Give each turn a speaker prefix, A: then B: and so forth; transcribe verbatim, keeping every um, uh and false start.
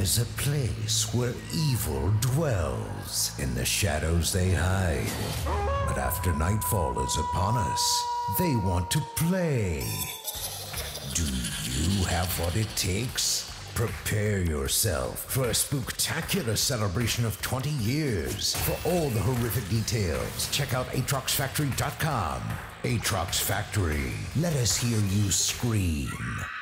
A: There's a place where evil dwells. In the shadows they hide. But after nightfall is upon us, they want to play. Do you have what it takes? Prepare yourself for a spooktacular celebration of twenty years. For all the horrific details, check out atrox factory dot com. Atrox Factory. Let us hear you scream.